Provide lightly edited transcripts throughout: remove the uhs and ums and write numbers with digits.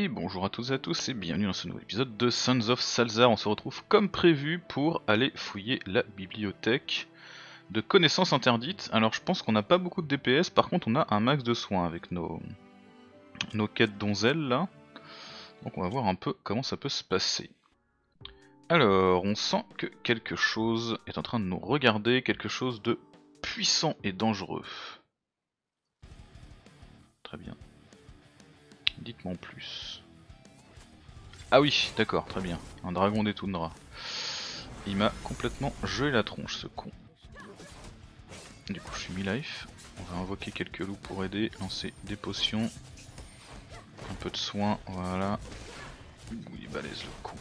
Et bonjour à toutes et à tous et bienvenue dans ce nouvel épisode de Sons of Salzar. On se retrouve comme prévu pour aller fouiller la bibliothèque de connaissances interdites. Alors je pense qu'on n'a pas beaucoup de DPS, par contre on a un max de soins avec nos quêtes donzelles là. Donc on va voir un peu comment ça peut se passer. Alors on sent que quelque chose est en train de nous regarder, quelque chose de puissant et dangereux. Très bien. Dites-moi en plus. Ah oui, d'accord, très bien. Un dragon des toundras. Il m'a complètement gelé la tronche ce con. Du coup je suis mi-life. On va invoquer quelques loups pour aider, lancer des potions. Un peu de soin, voilà. Ouh, il est balèze le con.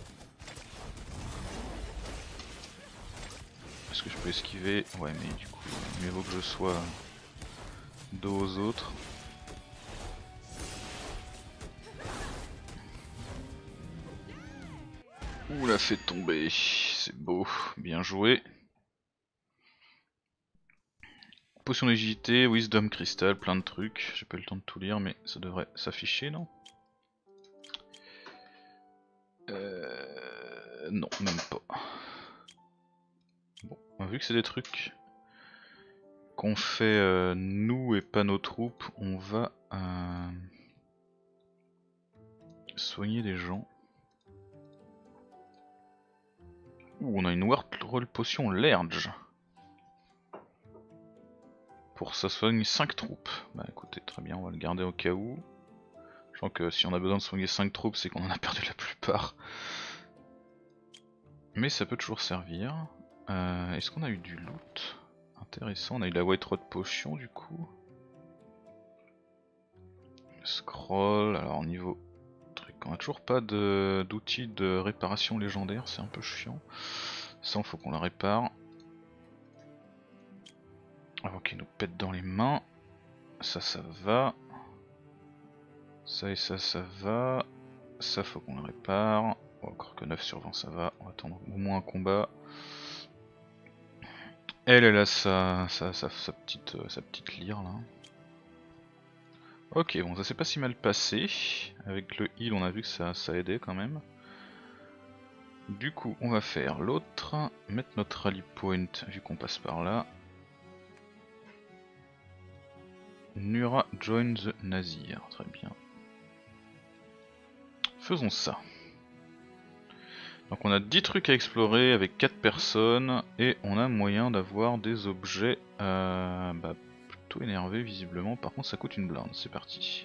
Est-ce que je peux esquiver? Ouais mais du coup mieux vaut que je sois dos aux autres. Ouh, l'a fait tomber, c'est beau, bien joué. Potion d'agilité, wisdom crystal, plein de trucs. J'ai pas eu le temps de tout lire mais ça devrait s'afficher, non? Non, même pas. Bon, vu que c'est des trucs qu'on fait nous et pas nos troupes, on va soigner des gens. Ouh, on a une World Potion Large. Pour ça soigne 5 troupes. Bah écoutez, très bien, on va le garder au cas où. Je sens que si on a besoin de soigner 5 troupes, c'est qu'on en a perdu la plupart. Mais ça peut toujours servir. Est-ce qu'on a eu du loot intéressant? On a eu la White Rod Potion du coup. Scroll, alors niveau truc, on a toujours pas d'outils de réparation légendaire, c'est un peu chiant. Ça, il faut qu'on la répare. Avant qu'il nous pète dans les mains. Ça va. Ça et ça va. Ça faut qu'on le répare. Encore que 9 sur 20 ça va. On va attendre au moins un combat. Elle a sa petite lyre là. Ok, bon ça s'est pas si mal passé. Avec le heal on a vu que ça aidait quand même. Du coup on va faire l'autre. Mettre notre rally point vu qu'on passe par là. Nura join the Nazir, très bien. Faisons ça. Donc on a 10 trucs à explorer avec 4 personnes et on a moyen d'avoir des objets plutôt énervés visiblement. Par contre ça coûte une blinde, c'est parti.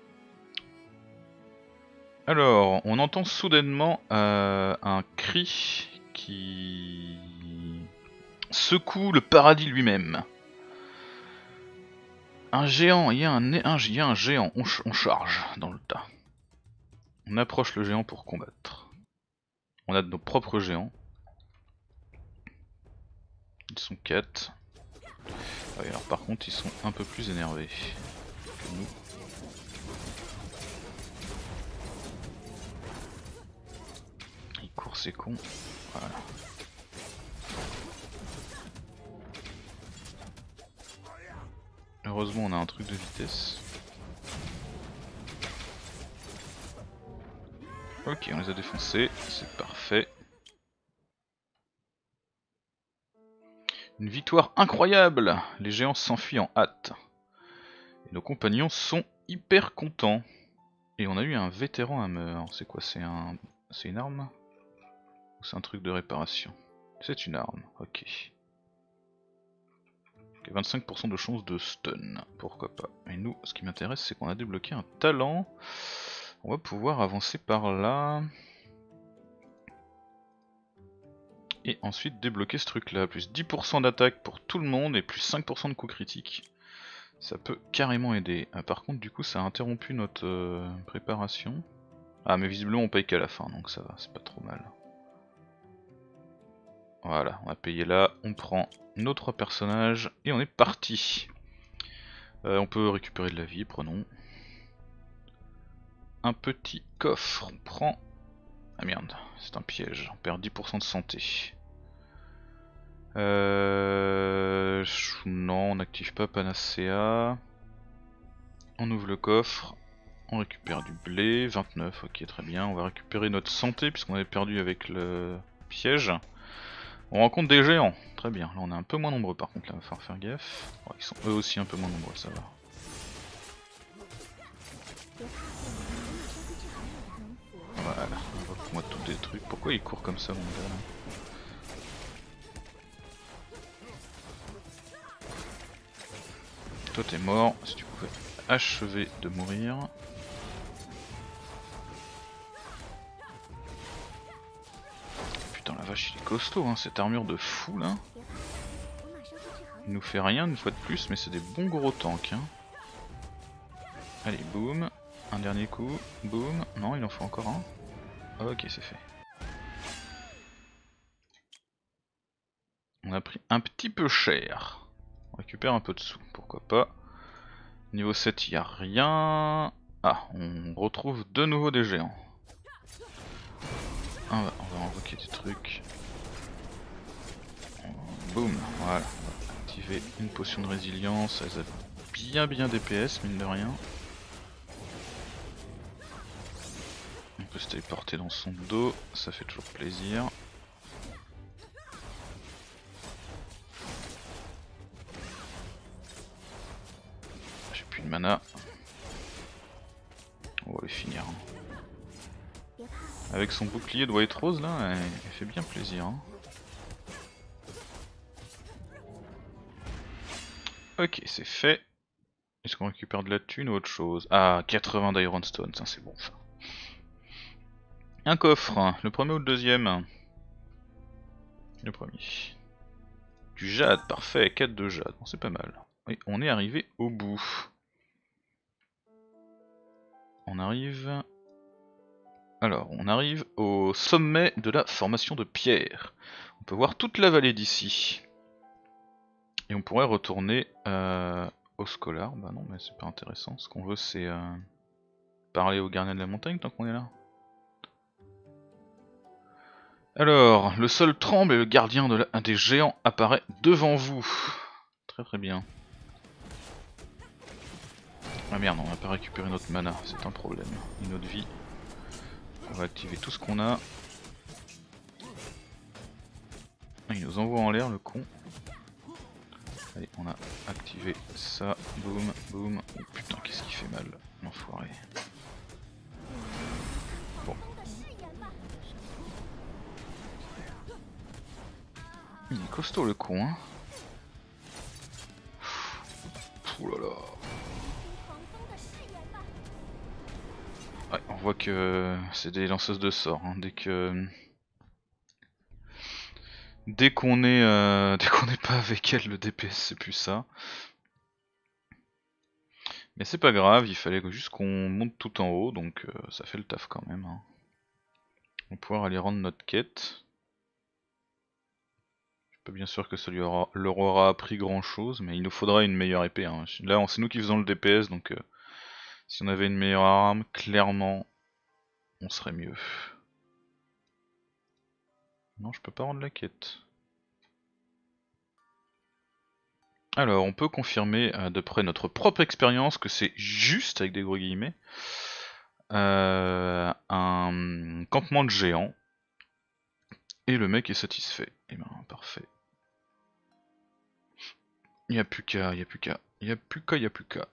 Alors on entend soudainement un cri qui secoue le paradis lui-même. Un géant, il y a un géant, on charge dans le tas. On approche le géant pour combattre. On a de nos propres géants. Ils sont 4. Ah oui, alors par contre ils sont un peu plus énervés que nous. Ils courent ces cons. Voilà. Heureusement on a un truc de vitesse. Ok, on les a défoncés, c'est parfait. Une victoire incroyable! Les géants s'enfuient en hâte. Et nos compagnons sont hyper contents. Et on a eu un vétéran à meurtre. C'est quoi? C'est une arme? Ou c'est un truc de réparation? C'est une arme, ok. 25% de chance de stun, pourquoi pas. Et nous, ce qui m'intéresse, c'est qu'on a débloqué un talent. On va pouvoir avancer par là. Et ensuite débloquer ce truc là, plus 10% d'attaque pour tout le monde et plus 5% de coups critiques. Ça peut carrément aider. Par contre du coup ça a interrompu notre préparation. Ah mais visiblement on paye qu'à la fin donc ça va, c'est pas trop mal. Voilà, on va payer là, on prend nos 3 personnages et on est parti. On peut récupérer de la vie, prenons. Un petit coffre, on prend... Ah merde, c'est un piège, on perd 10% de santé. Non, on n'active pas Panacea. On ouvre le coffre. On récupère du blé, 29, ok très bien. On va récupérer notre santé puisqu'on avait perdu avec le piège. On rencontre des géants, très bien. Là on est un peu moins nombreux par contre, là il va falloir faire gaffe. Oh, ils sont eux aussi un peu moins nombreux, ça va. Voilà, invoque-moi tous des trucs. Pourquoi il court comme ça mon gars là? Toi t'es mort, si tu pouvais achever de mourir. Putain la vache il est costaud hein, cette armure de fou là. Il nous fait rien une fois de plus mais c'est des bons gros tanks hein. Allez boum, un dernier coup, boum, non il en faut encore un. Ok c'est fait. On a pris un petit peu cher. On récupère un peu de sous, pourquoi pas. Niveau 7 il n'y a rien. Ah on retrouve de nouveau des géants. On va invoquer des trucs. Boum, voilà. On va activer une potion de résilience, ça les a bien DPS mine de rien. On peut se téléporter dans son dos, ça fait toujours plaisir. J'ai plus de mana. On va les finir. Avec son bouclier de White Rose là, elle fait bien plaisir. Hein. Ok, c'est fait. Est-ce qu'on récupère de la thune ou autre chose? Ah, 80 d'Iron Stone, ça c'est bon ça. Un coffre, le premier ou le deuxième? Le premier. Du jade, parfait, 4 de jade, bon, c'est pas mal. Oui, on est arrivé au bout. On arrive... Alors, on arrive au sommet de la formation de pierre. On peut voir toute la vallée d'ici. Et on pourrait retourner au Scholar. Bah non, mais c'est pas intéressant. Ce qu'on veut, c'est parler au gardien de la montagne tant qu'on est là. Alors, le sol tremble et le gardien de un des géants apparaît devant vous. Très très bien. Ah merde, on n'a pas récupéré notre mana, c'est un problème. Une autre vie. On va activer tout ce qu'on a. Ah, il nous envoie en l'air le con. Allez, on a activé ça. Boum, boum. Oh putain, qu'est-ce qui fait mal, l'enfoiré. Bon. Il est costaud le con, hein. Ouh là là. Ouais, on voit que c'est des lanceuses de sorts. Hein. Dès qu'on est pas avec elle, le DPS c'est plus ça. Mais c'est pas grave, il fallait juste qu'on monte tout en haut, donc ça fait le taf quand même. Hein. On va pouvoir aller rendre notre quête. Je suis pas bien sûr que ça leur aura appris grand chose, mais il nous faudra une meilleure épée. Hein. Là c'est nous qui faisons le DPS, donc si on avait une meilleure arme, clairement on serait mieux. Non, je peux pas rendre la quête. Alors, on peut confirmer, d'après notre propre expérience, que c'est juste, avec des gros guillemets, un campement de géants. Et le mec est satisfait. Et ben, parfait. Il n'y a plus qu'à, il n'y a plus qu'à, il n'y a plus qu'à, il n'y a plus qu'à.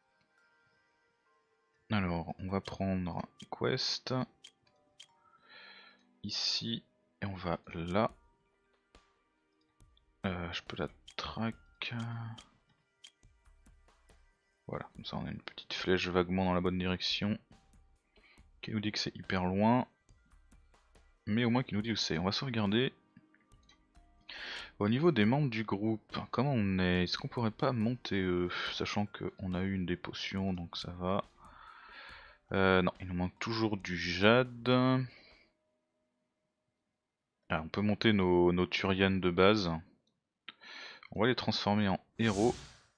Alors, on va prendre Quest. Ici. Et on va là. Je peux la track. Voilà, comme ça on a une petite flèche vaguement dans la bonne direction. Qui nous dit que c'est hyper loin. Mais au moins qui nous dit où c'est. On va sauvegarder. Au niveau des membres du groupe, comment on est? Est-ce qu'on pourrait pas monter eux? Sachant qu'on a eu une des potions donc ça va. Non, il nous manque toujours du jade. Ah, on peut monter nos Turian de base. On va les transformer en héros.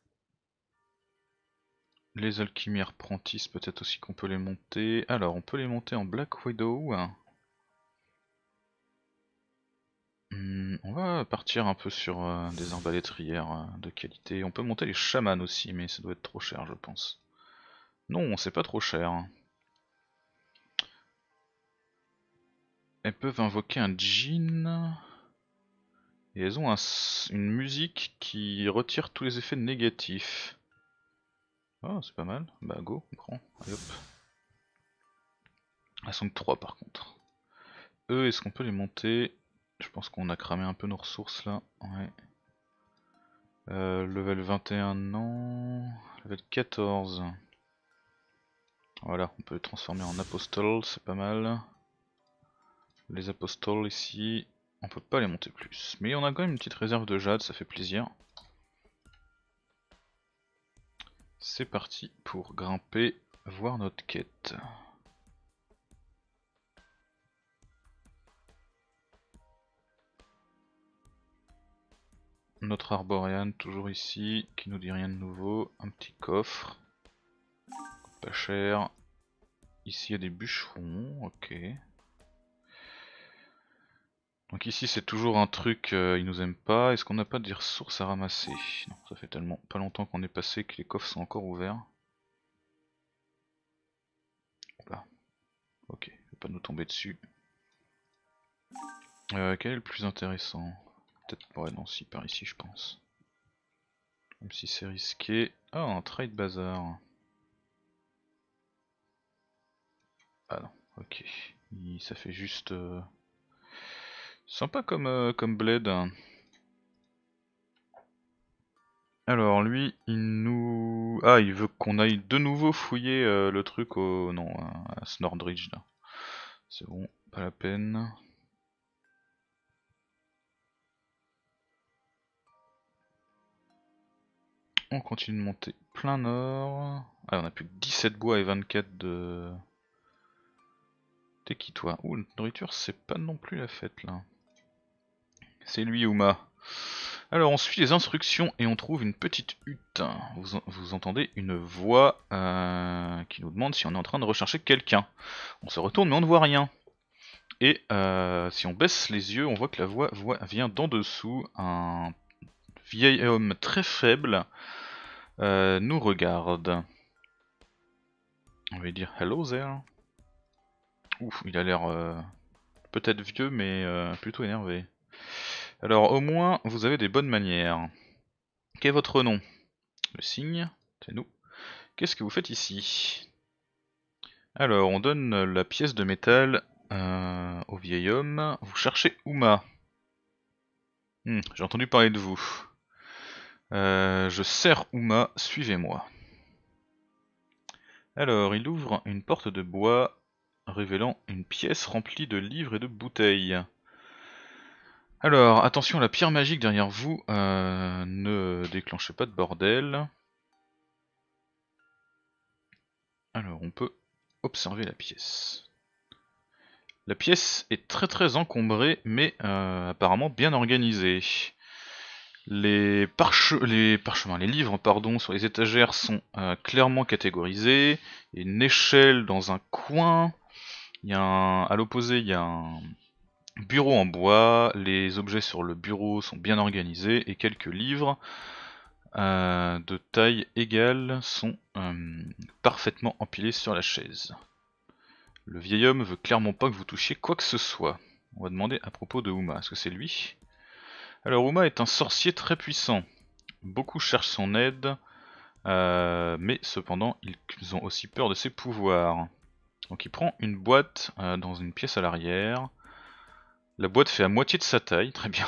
Les alchimies apprentis, peut-être aussi qu'on peut les monter. Alors, on peut les monter en Black Widow. On va partir un peu sur des arbalétrières de qualité. On peut monter les chamans aussi, mais ça doit être trop cher, je pense. Non, c'est pas trop cher. Elles peuvent invoquer un djinn. Et elles ont une musique qui retire tous les effets négatifs. Oh, c'est pas mal. Bah go, on prend. Allez hop. Elles sont que 3 par contre. Eux, est-ce qu'on peut les monter? Je pense qu'on a cramé un peu nos ressources là. Ouais. Level 21, non. Level 14. Voilà, on peut les transformer en apostoles, c'est pas mal. Les apostoles ici, on peut pas les monter plus. Mais on a quand même une petite réserve de jade, ça fait plaisir. C'est parti pour grimper, voir notre quête. Notre arboréane toujours ici, qui nous dit rien de nouveau. Un petit coffre. Pas cher. Ici il y a des bûcherons, ok. Donc ici c'est toujours un truc, ils nous aiment pas. Est-ce qu'on n'a pas des ressources à ramasser? Non, ça fait tellement pas longtemps qu'on est passé que les coffres sont encore ouverts. Là. Ok, il va pas nous tomber dessus. Quel est le plus intéressant? Peut-être, ouais non, si par ici je pense. Même si c'est risqué. Ah, un trade bazar. Ah non, ok. Ça fait juste... sympa comme bled. Alors lui, il nous... Ah, il veut qu'on aille de nouveau fouiller le truc au... Non, à Snordridge là. C'est bon, pas la peine. On continue de monter plein nord. Ah, on a plus que 17 bois et 24 de... T'es qui toi? Ouh, notre nourriture c'est pas non plus la fête là. C'est lui Uma. Alors on suit les instructions et on trouve une petite hutte. Vous entendez une voix qui nous demande si on est en train de rechercher quelqu'un. On se retourne mais on ne voit rien. Et si on baisse les yeux, on voit que la voix vient d'en dessous. Un vieil homme très faible nous regarde. On va lui dire hello there. Ouf, il a l'air peut-être vieux mais plutôt énervé. Alors au moins vous avez des bonnes manières. Quel est votre nom? Le signe, c'est nous. Qu'est-ce que vous faites ici? Alors on donne la pièce de métal au vieil homme. Vous cherchez Uma. J'ai entendu parler de vous. Je sers Uma, suivez-moi. Alors il ouvre une porte de bois révélant une pièce remplie de livres et de bouteilles. Alors attention, la pierre magique derrière vous, ne déclenchez pas de bordel. Alors on peut observer la pièce. La pièce est très encombrée mais apparemment bien organisée. Les livres pardon, sur les étagères sont clairement catégorisés. Il y a une échelle dans un coin. À l'opposé, il y a un bureau en bois. Les objets sur le bureau sont bien organisés et quelques livres de taille égale sont parfaitement empilés sur la chaise. Le vieil homme veut clairement pas que vous touchiez quoi que ce soit. On va demander à propos de Uma. Est-ce que c'est lui? Alors Uma est un sorcier très puissant. Beaucoup cherchent son aide, mais cependant ils ont aussi peur de ses pouvoirs. Donc il prend une boîte dans une pièce à l'arrière. La boîte fait à moitié de sa taille, très bien.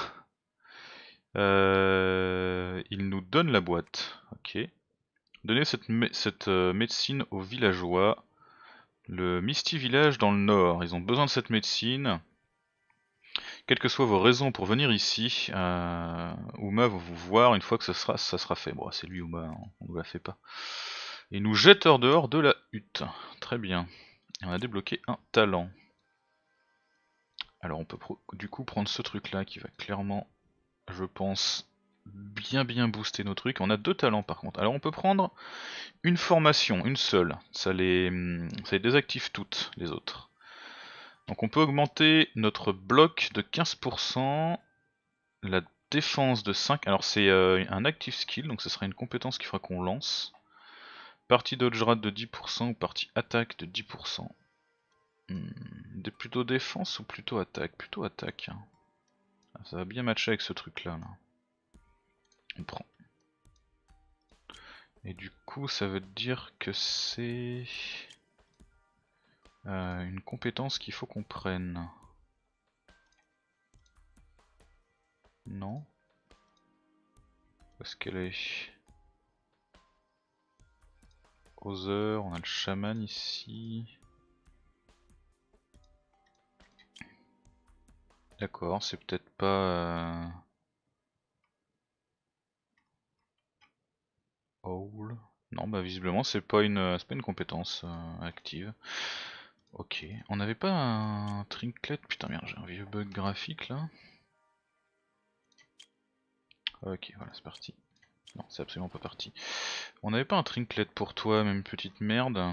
Il nous donne la boîte, ok. Donnez cette médecine aux villageois. Le Misty Village dans le nord, ils ont besoin de cette médecine. Quelles que soient vos raisons pour venir ici, Uma va vous voir une fois que ça sera fait. Bon, c'est lui Uma, hein, on ne la fait pas. Il nous jette hors dehors de la hutte. Très bien. Et on a débloqué un talent. Alors on peut du coup prendre ce truc là qui va clairement, je pense, bien booster nos trucs. On a 2 talents par contre. Alors on peut prendre une formation, une seule. Ça les désactive toutes les autres. Donc on peut augmenter notre bloc de 15%, la défense de 5. Alors c'est un active skill, donc ce sera une compétence qui fera qu'on lance. Partie dodge rate de 10% ou partie attaque de 10%. Plutôt défense ou plutôt attaque? Plutôt attaque. Ah, ça va bien matcher avec ce truc là. On prend. Et du coup ça veut dire que c'est une compétence qu'il faut qu'on prenne. Non? Où est-ce qu'elle est? Other, on a le chaman ici. D'accord, c'est peut-être pas... Owl. Non, bah visiblement c'est pas une compétence active. Ok, on n'avait pas un trinket? Putain merde, j'ai un vieux bug graphique là. Ok, voilà, c'est parti. Non, c'est absolument pas parti. On n'avait pas un trinket pour toi, même petite merde?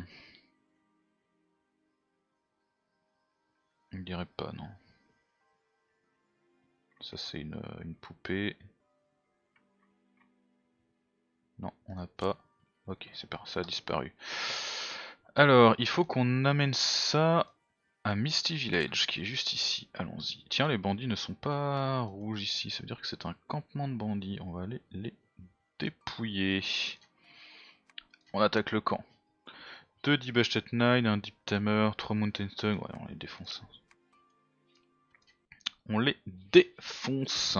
Je dirais pas, non. Ça c'est une poupée. Non, on n'a pas. Ok, c'est pas, ça a disparu. Alors, il faut qu'on amène ça à Misty Village, qui est juste ici. Allons-y. Tiens, les bandits ne sont pas rouges ici, ça veut dire que c'est un campement de bandits. On va aller les dépouiller. On attaque le camp. 2 Deep Bastet Nine, un Deep Tamer, 3 Mountain Stone. Ouais, on les défonce. On les défonce.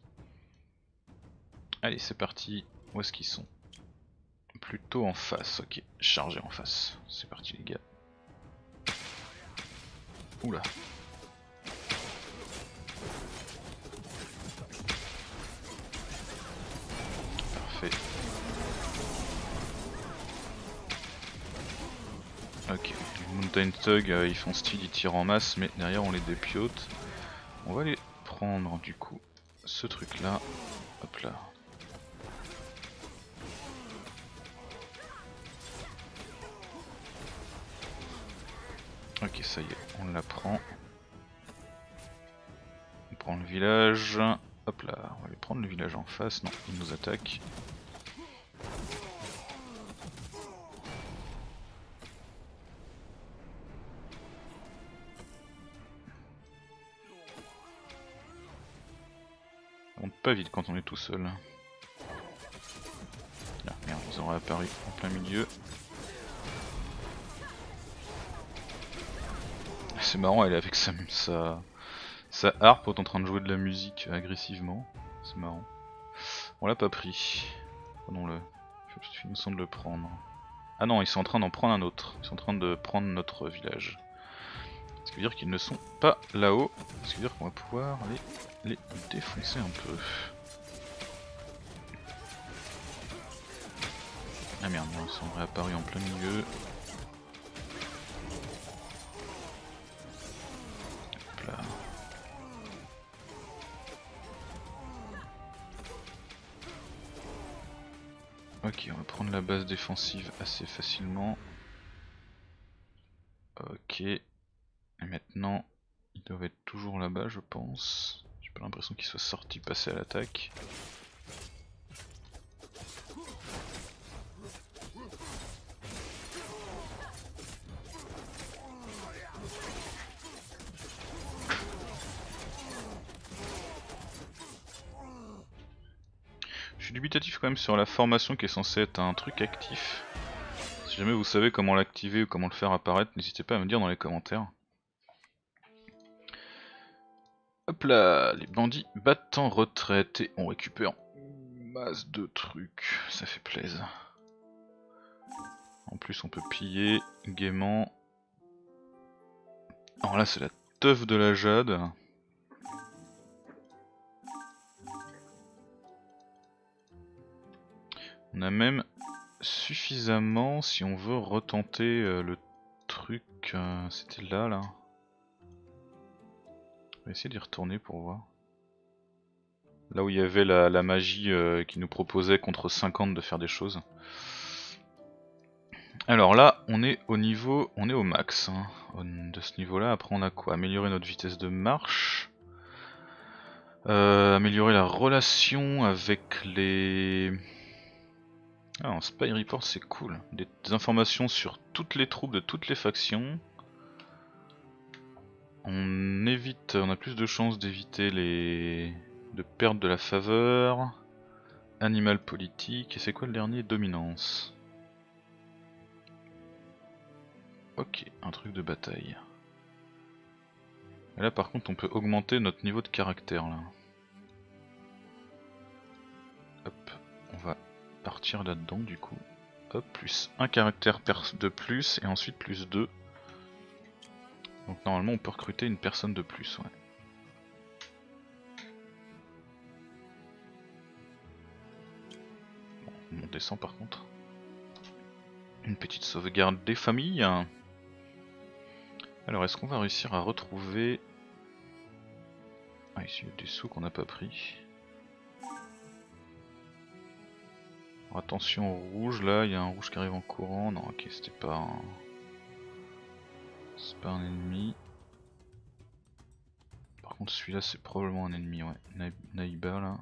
Allez, c'est parti. Où est-ce qu'ils sont? Plutôt en face, ok. Chargé en face. C'est parti les gars. Oula. Parfait. Ok, les Mountain Thug ils font style, ils tirent en masse, mais derrière on les dépiote. On va aller prendre du coup ce truc là. Hop là. Ok, ça y est, on la prend. On prend le village. Hop là, on va aller prendre le village en face. Non, il nous attaque. On monte pas vite quand on est tout seul. Là, merde, ils auraient apparu en plein milieu. C'est marrant, elle est avec sa harpe en train de jouer de la musique agressivement. C'est marrant. On l'a pas pris. Prenons-le. Il me semble de le prendre. Ah non, ils sont en train d'en prendre un autre. Ils sont en train de prendre notre village. Ce qui veut dire qu'ils ne sont pas là-haut. Ce qui veut dire qu'on va pouvoir les défoncer un peu. Ah merde, ils sont réapparus en plein milieu. Hop là. Ok, on va prendre la base défensive assez facilement. Ok. Et maintenant, ils doivent être toujours là-bas, je pense. J'ai pas l'impression qu'ils soient sortis passer à l'attaque. Je suis dubitatif quand même sur la formation qui est censée être un truc actif. Si jamais vous savez comment l'activer ou comment le faire apparaître, n'hésitez pas à me dire dans les commentaires. Hop là, les bandits battent en retraite et on récupère une masse de trucs, ça fait plaisir. En plus on peut piller gaiement. Alors là c'est la teuf de la jade. On a même suffisamment si on veut retenter le truc, c'était là. On va essayer d'y retourner pour voir. Là où il y avait la magie qui nous proposait contre 50 de faire des choses. Alors là on est au niveau, on est au max hein, de ce niveau là. Après on a quoi? Améliorer notre vitesse de marche. Améliorer la relation avec les... Ah, un spy report c'est cool. Des informations sur toutes les troupes de toutes les factions. On a plus de chances d'éviter de perdre de la faveur. Animal politique, et c'est quoi le dernier? Dominance. Ok, un truc de bataille. Et là par contre on peut augmenter notre niveau de caractère là. Hop, on va partir là-dedans du coup. Hop, plus un caractère de plus et ensuite plus 2. Donc normalement on peut recruter une personne de plus, ouais. Bon, on descend par contre. Une petite sauvegarde des familles. Alors est-ce qu'on va réussir à retrouver... Ah ici il y a des sous qu'on n'a pas pris. Alors, attention au rouge là, il y a un rouge qui arrive en courant. Non ok c'était pas un... C'est pas un ennemi. Par contre celui-là c'est probablement un ennemi, ouais. Naïba là.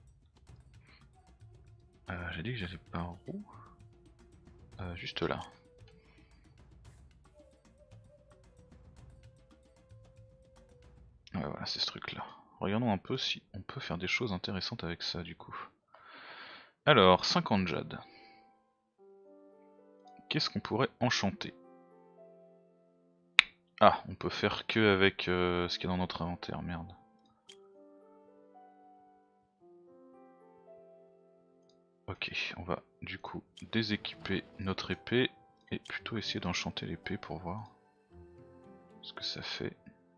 J'ai dit que j'allais par où? Juste là. Ouais voilà c'est ce truc là. Regardons un peu si on peut faire des choses intéressantes avec ça du coup. Alors 50 jade. Qu'est-ce qu'on pourrait enchanter? Ah on peut faire que avec ce qu'il y a dans notre inventaire, merde. Ok, on va du coup déséquiper notre épée et plutôt essayer d'enchanter l'épée pour voir ce que ça fait.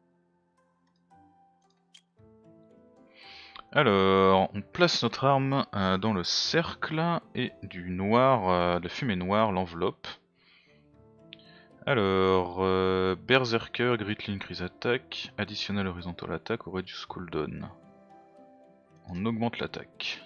Alors, on place notre arme dans le cercle et du noir, de la fumée noire l'enveloppe. Alors, Berserker, Gritling Increase Attack, Additional Horizontal Attack ou Reduce Cooldown. On augmente l'attaque.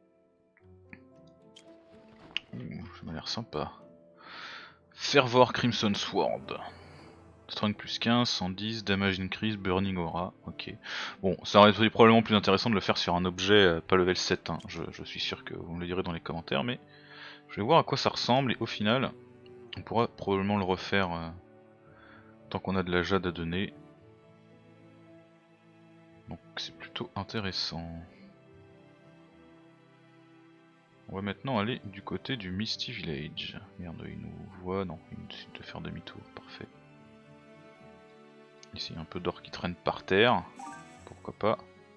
Ça m'a l'air sympa. Fervor Crimson Sword. Strength plus 15, 110, Damage Increase, Burning Aura. Ok. Bon, ça aurait été probablement plus intéressant de le faire sur un objet pas level 7. Hein. Je suis sûr que vous me le direz dans les commentaires, mais je vais voir à quoi ça ressemble et au final, on pourra probablement le refaire tant qu'on a de la jade à donner. Donc c'est plutôt intéressant. On va maintenant aller du côté du Misty Village. Merde, il nous voit, non, il décide de faire demi-tour, parfait. Ici il y a un peu d'or qui traîne par terre, pourquoi pas.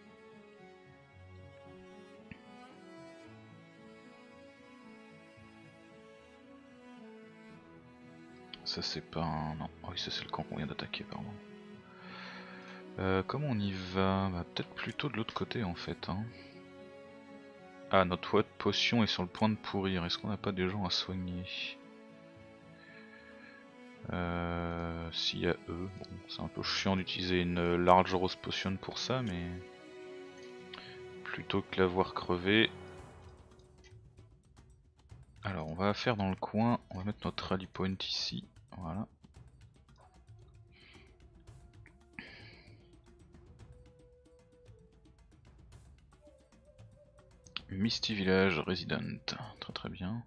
Ça c'est pas un... non, oh oui ça c'est le camp qu'on vient d'attaquer pardon. Comment on y va? Bah, peut-être plutôt de l'autre côté en fait. Hein. Ah notre boîte potion est sur le point de pourrir, est-ce qu'on n'a pas des gens à soigner? S'il y a eux, bon, c'est un peu chiant d'utiliser une large rose potion pour ça mais... Plutôt que la voir crever... Alors on va faire dans le coin, on va mettre notre rally point ici, voilà. Misty Village Resident, très très bien.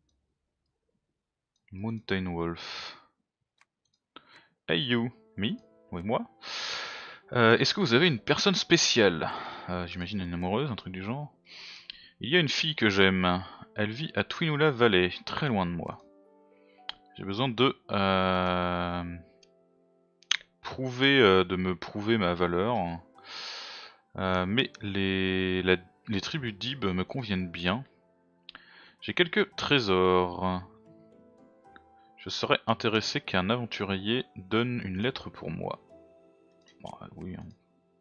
Mountain Wolf. Hey you, me? Oui moi. Est-ce que vous avez une personne spéciale? J'imagine une amoureuse, un truc du genre. Il y a une fille que j'aime, elle vit à Twinula Valley, très loin de moi. J'ai besoin de de me prouver ma valeur. Mais les tribus d'Ib me conviennent bien. J'ai quelques trésors. Je serais intéressé qu'un aventurier donne une lettre pour moi. Bon, oui. Hein.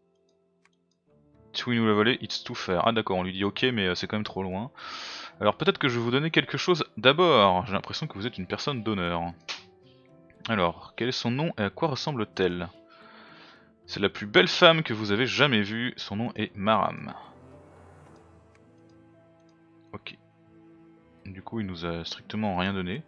Twinula Valley, it's too far. Ah d'accord, on lui dit ok, mais c'est quand même trop loin. Alors peut-être que je vais vous donner quelque chose d'abord. J'ai l'impression que vous êtes une personne d'honneur. Alors, quel est son nom et à quoi ressemble-t-elle? C'est la plus belle femme que vous avez jamais vue. Son nom est Maram. Ok. Du coup, il nous a strictement rien donné.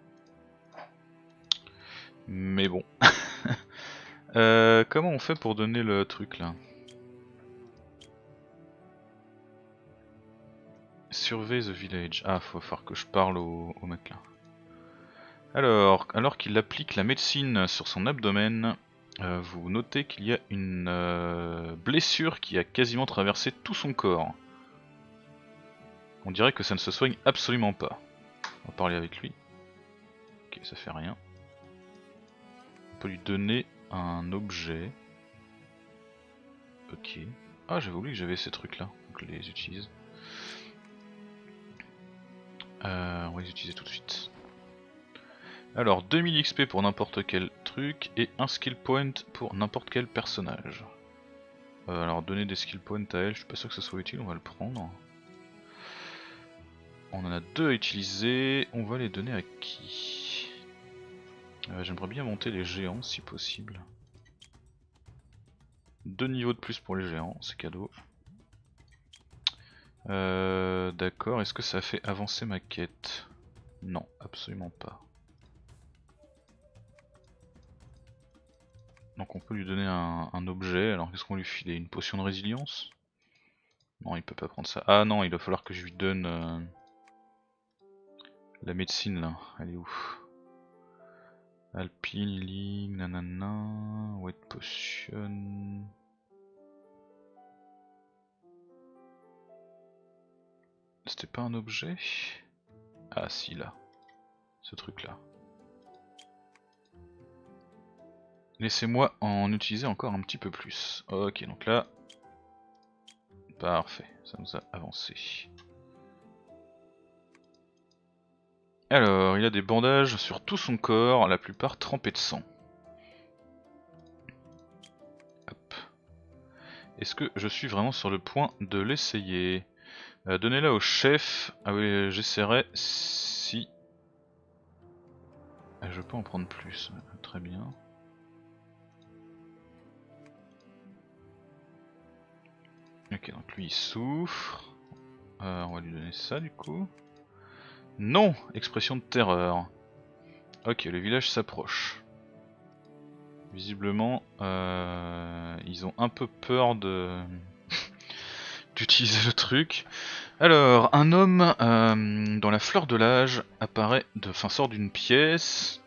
Mais bon. Comment on fait pour donner le truc là? Survey the village. Ah, faut falloir que je parle au mec là. Alors qu'il applique la médecine sur son abdomen, vous notez qu'il y a une blessure qui a quasiment traversé tout son corps. On dirait que ça ne se soigne absolument pas. On va parler avec lui. Ok, ça fait rien. On peut lui donner un objet. Ok. Ah, j'avais oublié que j'avais ces trucs là, donc je les utilise. On va les utiliser tout de suite. Alors 2000 XP pour n'importe quel truc et un skill point pour n'importe quel personnage. Alors donner des skill points à elle, je suis pas sûr que ce soit utile, on va le prendre. On en a 2 à utiliser, on va les donner à qui? J'aimerais bien monter les géants si possible. 2 niveaux de plus pour les géants, c'est cadeau. D'accord, est-ce que ça fait avancer ma quête? Non, absolument pas. Donc on peut lui donner un objet, alors qu'est-ce qu'on lui file? Une potion de résilience? Non, il peut pas prendre ça. Ah non, il va falloir que je lui donne la médecine là, elle est où? Alpine, healing, nanana, wet potion... C'était pas un objet? Ah si, là. Ce truc là. Laissez-moi en utiliser encore un petit peu plus. Ok, donc là... Parfait, ça nous a avancé. Alors, il a des bandages sur tout son corps, la plupart trempés de sang. Hop. Est-ce que je suis vraiment sur le point de l'essayer? Donnez-la au chef. Ah oui, j'essaierai si... je peux en prendre plus, très bien. Ok, donc lui il souffre. On va lui donner ça du coup. Non! Expression de terreur. Ok, le village s'approche. Visiblement, ils ont un peu peur de d'utiliser le truc. Alors, un homme dans la fleur de l'âge apparaît, sort d'une pièce.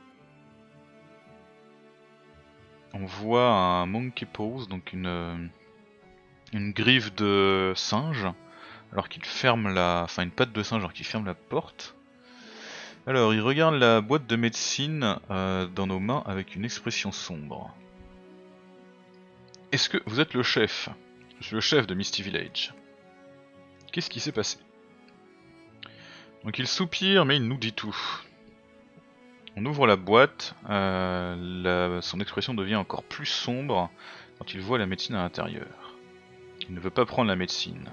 On voit un monkey pose, donc une griffe de singe, alors qu'il ferme une patte de singe alors qu'il ferme la porte. Alors, il regarde la boîte de médecine dans nos mains avec une expression sombre. Est-ce que vous êtes le chef? Je suis le chef de Misty Village. Qu'est-ce qui s'est passé? Donc il soupire, mais il nous dit tout. On ouvre la boîte, son expression devient encore plus sombre quand il voit la médecine à l'intérieur. Il ne veut pas prendre la médecine.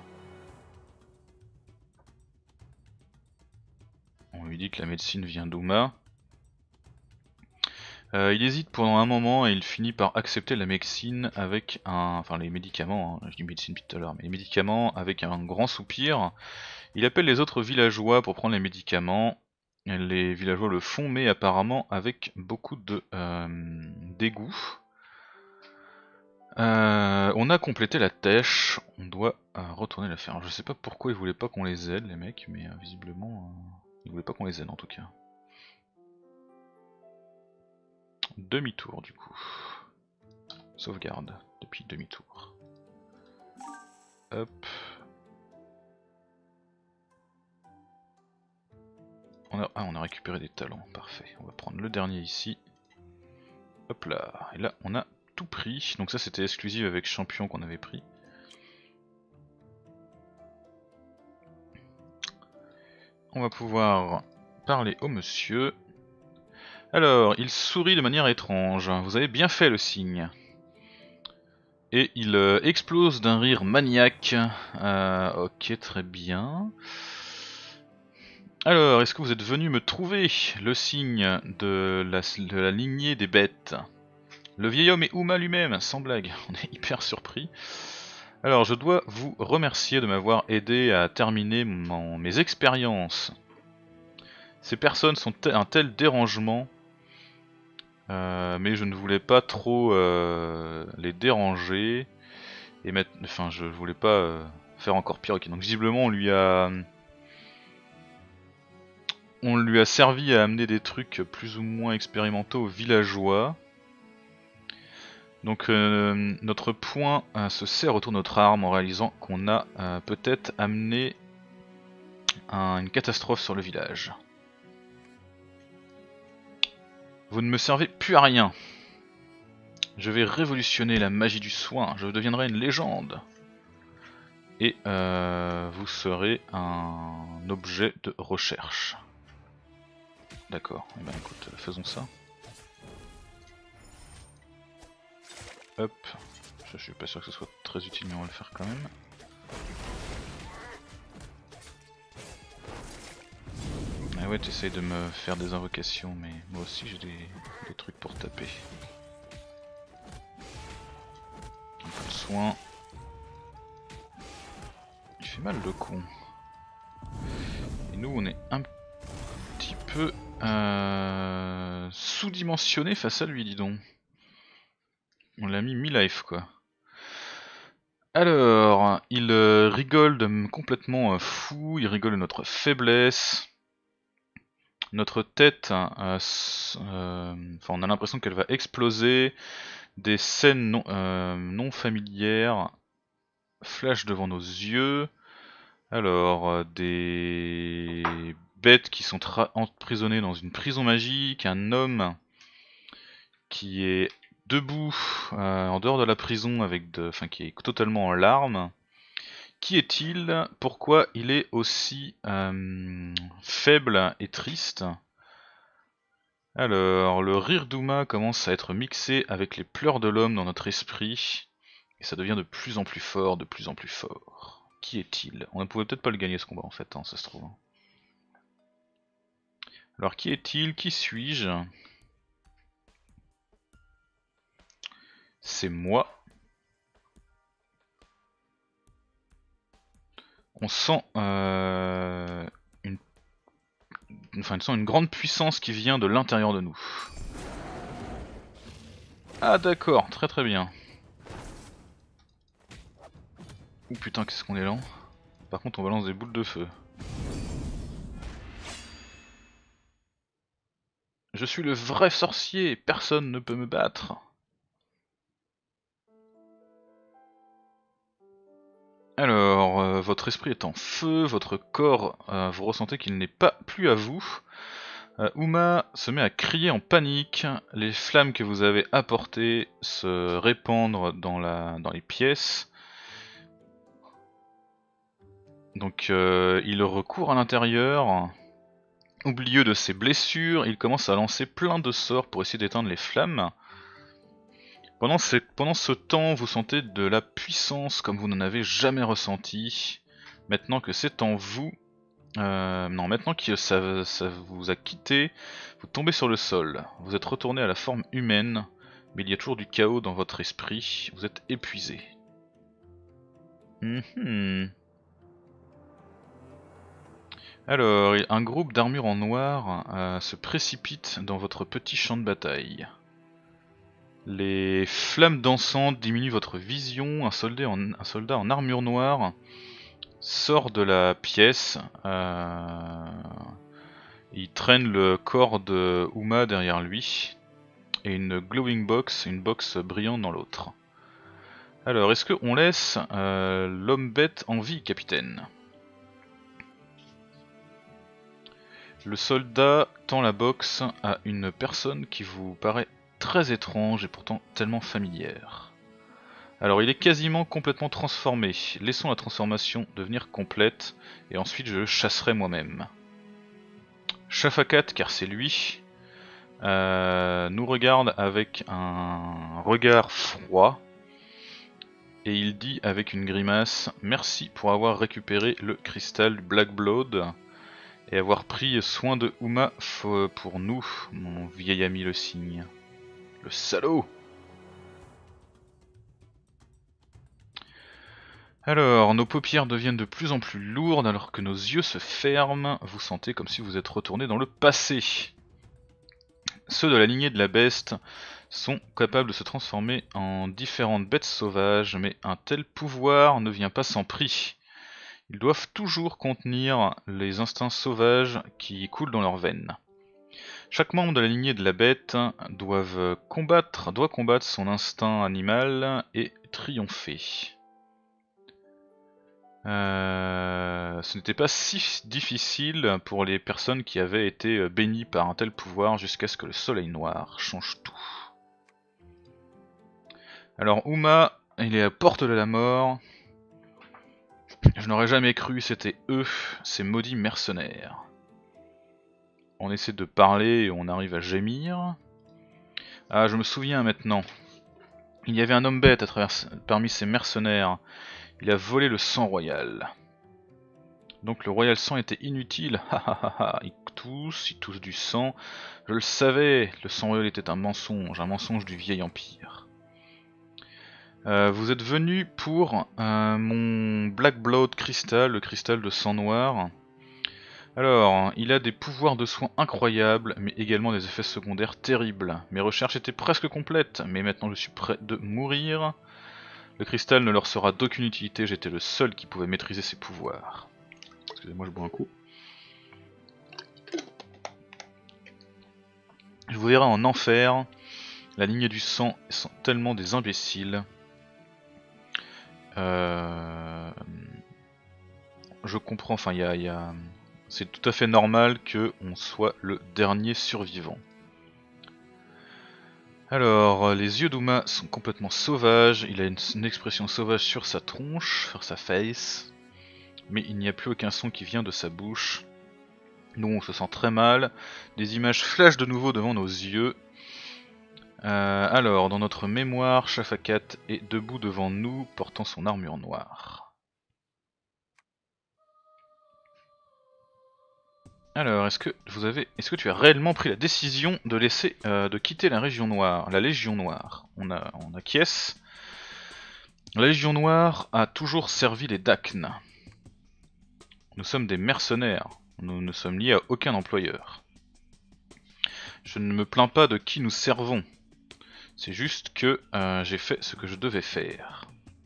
On lui dit que la médecine vient d'Uma. Il hésite pendant un moment et il finit par accepter la médecine avec les médicaments, hein, je dis médecine depuis tout à l'heure, mais les médicaments avec un grand soupir. Il appelle les autres villageois pour prendre les médicaments. Les villageois le font, mais apparemment avec beaucoup de dégoût. On a complété la tâche, on doit retourner la faire. Je sais pas pourquoi ils voulaient pas qu'on les aide les mecs, mais visiblement ils voulaient pas qu'on les aide en tout cas. Demi-tour du coup. Sauvegarde depuis demi-tour. Hop. On a récupéré des talents, parfait. On va prendre le dernier ici. Hop là. Et là on a tout pris. Donc ça c'était exclusif avec champion qu'on avait pris. On va pouvoir parler au monsieur. Alors, il sourit de manière étrange. Vous avez bien fait le signe. Et il explose d'un rire maniaque. Ok, très bien. Alors, est-ce que vous êtes venu me trouver le signe de la lignée des bêtes? Le vieil homme et Uma lui-même, sans blague. On est hyper surpris. Alors, je dois vous remercier de m'avoir aidé à terminer mes expériences. Ces personnes sont un tel dérangement. Mais je ne voulais pas trop les déranger et je voulais pas faire encore pire. Okay, donc visiblement on lui a on lui a servi à amener des trucs plus ou moins expérimentaux aux villageois. Donc notre point se serre autour de notre arme en réalisant qu'on a peut-être amené une catastrophe sur le village. Vous ne me servez plus à rien. Je vais révolutionner la magie du soin, je deviendrai une légende. Et vous serez un objet de recherche. D'accord, et ben écoute, faisons ça. Hop, je suis pas sûr que ce soit très utile mais on va le faire quand même. Ah ouais, t'essayes de me faire des invocations mais moi aussi j'ai des trucs pour taper. Un peu de soin. Il fait mal le con. Et nous on est un petit peu sous-dimensionné face à lui, dis donc. On l'a mis mi-life quoi. Alors, il rigole complètement fou, il rigole de notre faiblesse. Notre tête, on a l'impression qu'elle va exploser. Des scènes non familières flashent devant nos yeux. Alors, des bêtes qui sont emprisonnées dans une prison magique, un homme qui est debout en dehors de la prison qui est totalement en larmes. Qui est-il? Pourquoi il est aussi faible et triste? Alors, le rire d'Uma commence à être mixé avec les pleurs de l'homme dans notre esprit, et ça devient de plus en plus fort, de plus en plus fort. Qui est-il? On ne pouvait peut-être pas le gagner ce combat en fait, hein, ça se trouve. Alors qui est-il? Qui suis-je? C'est moi. On sent une grande puissance qui vient de l'intérieur de nous. Ah d'accord, très très bien. Ouh putain, qu'est-ce qu'on est lent. Par contre on balance des boules de feu. Je suis le vrai sorcier, personne ne peut me battre. Alors, votre esprit est en feu, votre corps, vous ressentez qu'il n'est pas plus à vous. Uma se met à crier en panique, les flammes que vous avez apportées se répandent dans les pièces. Donc il recourt à l'intérieur, oublieux de ses blessures, il commence à lancer plein de sorts pour essayer d'éteindre les flammes. Pendant ce temps, vous sentez de la puissance comme vous n'en avez jamais ressenti. Maintenant que c'est en vous, maintenant que ça vous a quitté, vous tombez sur le sol. Vous êtes retourné à la forme humaine, mais il y a toujours du chaos dans votre esprit. Vous êtes épuisé. Alors, un groupe d'armures en noir se précipite dans votre petit champ de bataille. Les flammes dansantes diminuent votre vision. Un soldat en armure noire sort de la pièce. Il traîne le corps de Uma derrière lui et une glowing box, une box brillante dans l'autre. Alors, est-ce qu'on laisse l'homme bête en vie, capitaine? Le soldat tend la box à une personne qui vous paraît très étrange et pourtant tellement familière. Alors il est quasiment complètement transformé, laissons la transformation devenir complète et ensuite je le chasserai moi-même. Shafakat, car c'est lui, nous regarde avec un regard froid et il dit avec une grimace: merci pour avoir récupéré le cristal du Black Blood et avoir pris soin de Uma pour nous, mon vieil ami le cygne. Le salaud! Alors, nos paupières deviennent de plus en plus lourdes alors que nos yeux se ferment. Vous sentez comme si vous êtes retourné dans le passé. Ceux de la lignée de la Beste sont capables de se transformer en différentes bêtes sauvages, mais un tel pouvoir ne vient pas sans prix. Ils doivent toujours contenir les instincts sauvages qui coulent dans leurs veines. Chaque membre de la lignée de la bête doit combattre son instinct animal et triompher. Ce n'était pas si difficile pour les personnes qui avaient été bénies par un tel pouvoir jusqu'à ce que le soleil noir change tout. Alors Uma, il est à la porte de la mort. Je n'aurais jamais cru, c'était eux, ces maudits mercenaires. On essaie de parler et on arrive à gémir. Ah, je me souviens maintenant. Il y avait un homme bête parmi ces mercenaires. Il a volé le sang royal. Donc le royal sang était inutile. Il tousse du sang. Je le savais, le sang royal était un mensonge du vieil empire. Vous êtes venu pour mon Black Blood Crystal, le cristal de sang noir. Alors, il a des pouvoirs de soins incroyables, mais également des effets secondaires terribles. Mes recherches étaient presque complètes, mais maintenant je suis prêt de mourir. Le cristal ne leur sera d'aucune utilité, j'étais le seul qui pouvait maîtriser ses pouvoirs. Excusez-moi, je bois un coup. Je vous verrai en enfer. La lignée du sang sont tellement des imbéciles. Je comprends, enfin c'est tout à fait normal qu'on soit le dernier survivant. Alors, les yeux d'Uma sont complètement sauvages, il a une expression sauvage sur sa tronche, sur sa face, mais il n'y a plus aucun son qui vient de sa bouche. Nous on se sent très mal, des images flashent de nouveau devant nos yeux. Alors, dans notre mémoire, Shafakat est debout devant nous, portant son armure noire. Alors, est-ce que tu as réellement pris la décision de de quitter la Légion Noire? On acquiesce. La Légion Noire a toujours servi les Dachn. Nous sommes des mercenaires. Nous ne sommes liés à aucun employeur. Je ne me plains pas de qui nous servons. C'est juste que j'ai fait ce que je devais faire.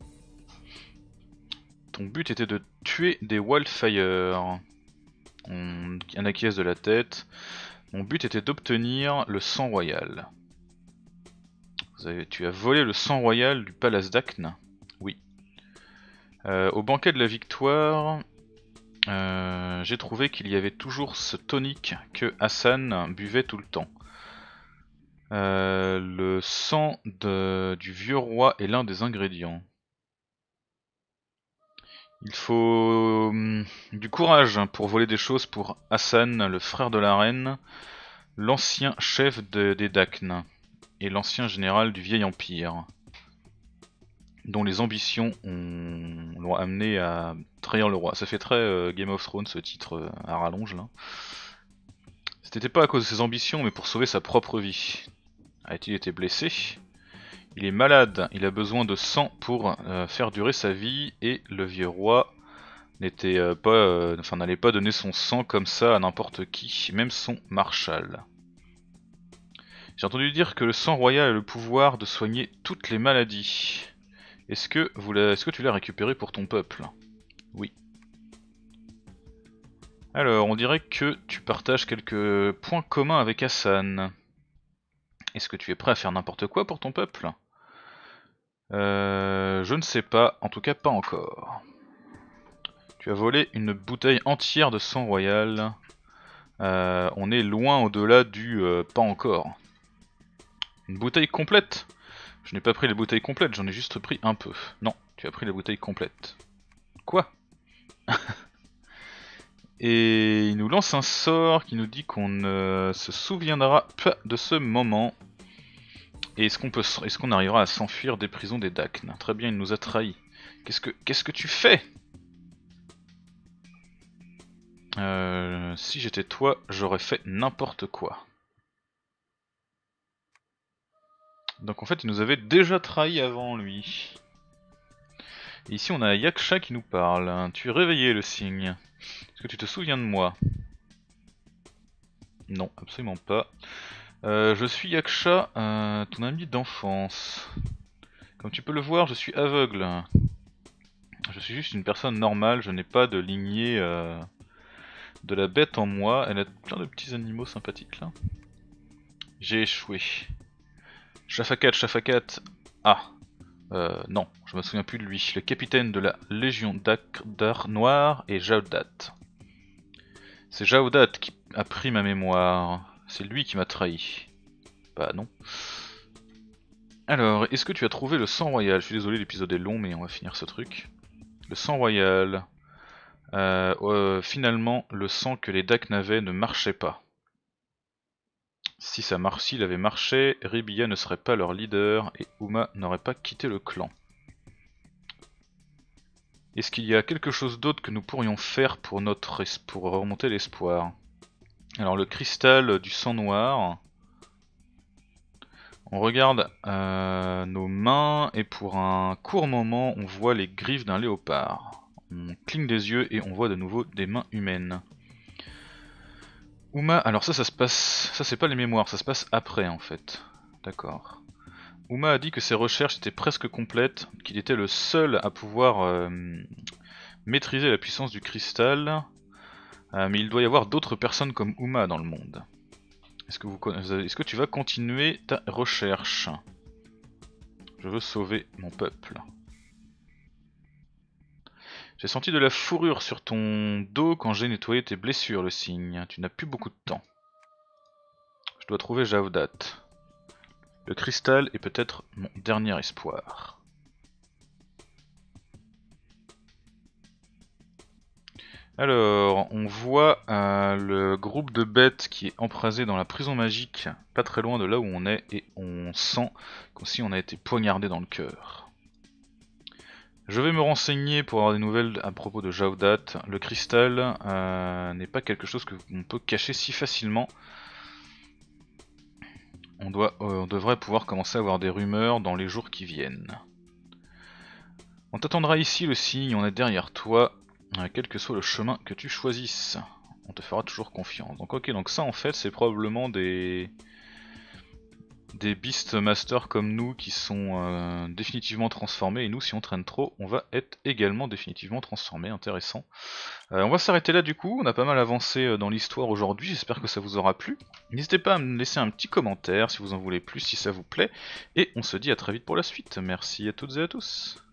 Ton but était de tuer des Wildfire. On acquiesce de la tête. Mon but était d'obtenir le sang royal. Tu as volé le sang royal du palace Dachn? Oui. Au banquet de la victoire, j'ai trouvé qu'il y avait toujours ce tonique que Hassan buvait tout le temps. Le sang du vieux roi est l'un des ingrédients. Il faut du courage pour voler des choses pour Hassan, le frère de la reine, l'ancien chef des Dachn et l'ancien général du vieil empire, dont les ambitions l'ont amené à trahir le roi. Ça fait très Game of Thrones ce titre à rallonge là. C'était pas à cause de ses ambitions mais pour sauver sa propre vie. A-t-il été blessé? Il est malade, il a besoin de sang pour faire durer sa vie et le vieux roi n'allait pas donner son sang comme ça à n'importe qui, même son marshal. J'ai entendu dire que le sang royal a le pouvoir de soigner toutes les maladies. Est-ce que tu l'as récupéré pour ton peuple? Oui. Alors, on dirait que tu partages quelques points communs avec Hassan. Est-ce que tu es prêt à faire n'importe quoi pour ton peuple? Je ne sais pas, en tout cas pas encore. Tu as volé une bouteille entière de sang royal. On est loin au-delà du pas encore. Une bouteille complète? Je n'ai pas pris les bouteilles complètes, j'en ai juste pris un peu. Non, tu as pris les bouteilles complètes. Quoi? Et il nous lance un sort qui nous dit qu'on ne se souviendra pas de ce moment. Et est-ce qu'on arrivera à s'enfuir des prisons des Dachn? Très bien, il nous a trahis. Qu'est-ce que tu fais? Si j'étais toi, j'aurais fait n'importe quoi. Donc en fait, il nous avait déjà trahi avant lui. Et ici, on a Yaksha qui nous parle. Tu es réveillé, le cygne. Est-ce que tu te souviens de moi? Non, absolument pas. Je suis Yaksha, ton ami d'enfance. Comme tu peux le voir, je suis aveugle. Je suis juste une personne normale, je n'ai pas de lignée de la bête en moi. Elle a plein de petits animaux sympathiques là. J'ai échoué. Shafakat. Ah, non, je me souviens plus de lui. Le capitaine de la Légion d'Ar Noir est Jaoudat. C'est Jaoudat qui a pris ma mémoire. C'est lui qui m'a trahi. Bah non. Alors, est-ce que tu as trouvé le sang royal? Je suis désolé, l'épisode est long, mais on va finir ce truc. Le sang royal. Finalement, le sang que les Dak n'avaient ne marchait pas. Si s'il avait marché, Ribilla ne serait pas leur leader et Uma n'aurait pas quitté le clan. Est-ce qu'il y a quelque chose d'autre que nous pourrions faire pour remonter l'espoir? Alors le cristal du sang noir. On regarde nos mains et pour un court moment on voit les griffes d'un léopard. On cligne des yeux et on voit de nouveau des mains humaines. Uma, alors ça se passe, ça c'est pas les mémoires, ça se passe après en fait. D'accord. Uma a dit que ses recherches étaient presque complètes, qu'il était le seul à pouvoir maîtriser la puissance du cristal, mais il doit y avoir d'autres personnes comme Uma dans le monde. Est-ce que tu vas continuer ta recherche? Je veux sauver mon peuple. J'ai senti de la fourrure sur ton dos quand j'ai nettoyé tes blessures, le cygne. Tu n'as plus beaucoup de temps. Je dois trouver Jaoudat. Le cristal est peut-être mon dernier espoir. Alors, on voit le groupe de bêtes qui est emprasé dans la prison magique, pas très loin de là où on est, et on sent comme si on a été poignardé dans le cœur. Je vais me renseigner pour avoir des nouvelles à propos de Jaoudat. Le cristal n'est pas quelque chose qu'on peut cacher si facilement. On devrait pouvoir commencer à avoir des rumeurs dans les jours qui viennent. On t'attendra ici, le cygne, on est derrière toi. Quel que soit le chemin que tu choisisses, on te fera toujours confiance. Donc ok, donc ça en fait c'est probablement des Beastmasters comme nous qui sont définitivement transformés, et nous si on traîne trop on va être également définitivement transformés. Intéressant. On va s'arrêter là du coup, on a pas mal avancé dans l'histoire aujourd'hui, j'espère que ça vous aura plu. N'hésitez pas à me laisser un petit commentaire si vous en voulez plus, si ça vous plaît, et on se dit à très vite pour la suite. Merci à toutes et à tous.